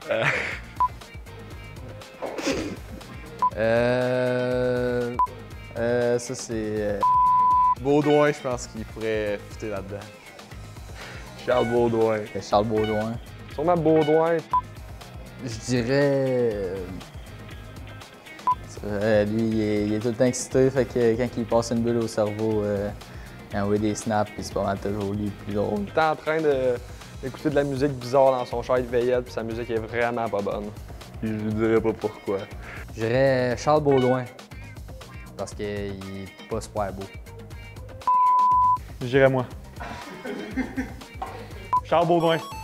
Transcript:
Ça c'est... Baudouin, je pense qu'il pourrait fitter là-dedans. Charles Baudouin. Charles Baudouin. Sûrement Baudouin. Je dirais... lui, il est tout le temps excité, fait que quand il passe une bulle au cerveau, il envoie des snaps, puis c'est pas mal toujours lui le plus drôle. Il est en train d'écouter de la musique bizarre dans son char de veillette, puis sa musique est vraiment pas bonne. Je ne dirais pas pourquoi. Je dirais Charles Baudouin, parce qu'il est pas super beau. Je dirais moi. Charles Baudouin.